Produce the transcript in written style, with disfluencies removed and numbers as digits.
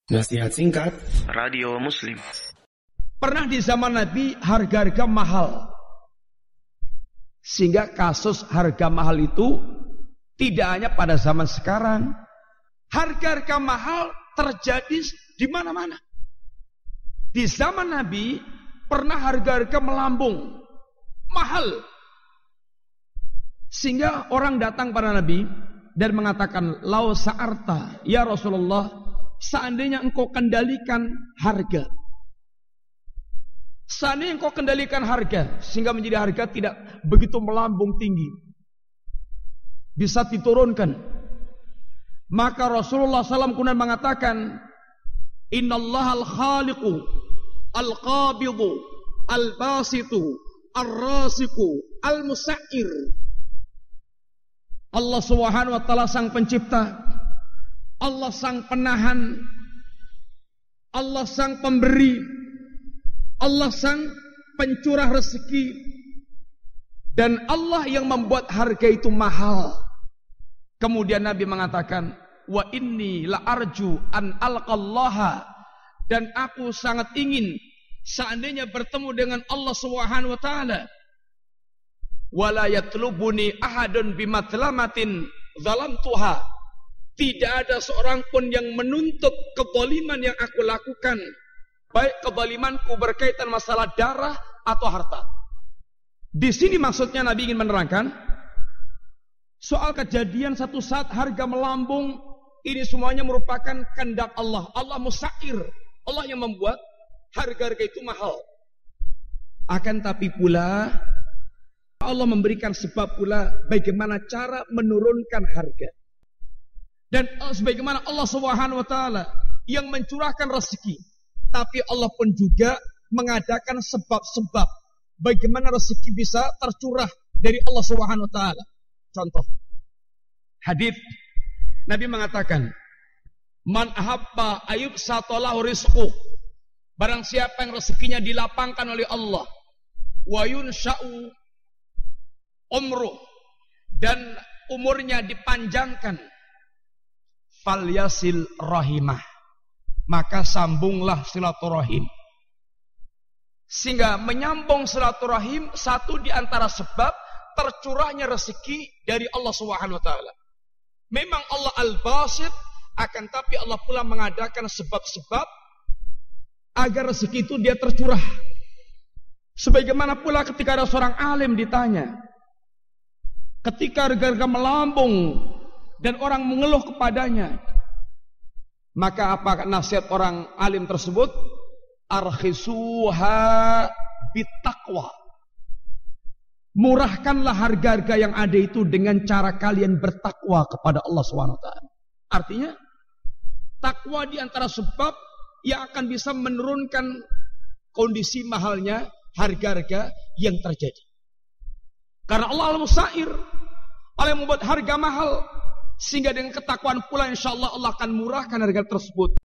Nasihat singkat Radio Muslim. Pernah di zaman Nabi harga-harga mahal, sehingga kasus harga mahal itu tidak hanya pada zaman sekarang. Harga-harga mahal terjadi di mana-mana. Di zaman Nabi pernah harga-harga melambung, mahal, sehingga orang datang pada Nabi dan mengatakan, "Lau sa'arta ya Rasulullah, seandainya engkau kendalikan harga, seandainya engkau kendalikan harga sehingga menjadi harga tidak begitu melambung tinggi, bisa diturunkan." Maka Rasulullah SAW kemudian mengatakan, "Innallaha al-khaliqu al-qabidu al-basitu ar-rasiku al-musa'ir." Allah Subhanahu wa ta'ala sang pencipta, Allah sang penahan, Allah sang pemberi, Allah sang pencurah rezeki, dan Allah yang membuat harga itu mahal. Kemudian Nabi mengatakan, "Wa inni la arju an alqallaha," dan aku sangat ingin seandainya bertemu dengan Allah Subhanahu wa taala. "Wala yatlubuni ahadun bimatlamatin zalamtuha," tidak ada seorang pun yang menuntut kezaliman yang aku lakukan, baik kezalimanku berkaitan masalah darah atau harta. Di sini maksudnya Nabi ingin menerangkan soal kejadian satu saat harga melambung, ini semuanya merupakan kehendak Allah. Allah musa'ir, Allah yang membuat harga-harga itu mahal. Akan tapi pula Allah memberikan sebab pula bagaimana cara menurunkan harga. Dan sebagaimana Allah Subhanahu wa taala yang mencurahkan rezeki, tapi Allah pun juga mengadakan sebab-sebab bagaimana rezeki bisa tercurah dari Allah Subhanahu wa taala. Contoh hadis Nabi mengatakan, "Man ahabba ayub satalahu rizqu," barang siapa yang rezekinya dilapangkan oleh Allah, wa yunsha'u umruh, dan umurnya dipanjangkan, falyasil rahimah, maka sambunglah silaturahim. Sehingga menyambung silaturahim satu di antara sebab tercurahnya rezeki dari Allah Subhanahu wa taala. Memang Allah al-basit, akan tapi Allah pula mengadakan sebab-sebab agar rezeki itu dia tercurah. Sebagaimana pula ketika ada seorang alim ditanya, ketika harga-harga melambung dan orang mengeluh kepadanya, maka apa nasihat orang alim tersebut? Arkhisuha bittaqwa, murahkanlah harga-harga yang ada itu dengan cara kalian bertakwa kepada Allah SWT. Artinya takwa di antara sebab yang akan bisa menurunkan kondisi mahalnya harga-harga yang terjadi. Karena Allah al-Musa'ir, Allah yang membuat harga mahal, sehingga dengan ketakwaan pula insya Allah Allah akan murahkan harga tersebut.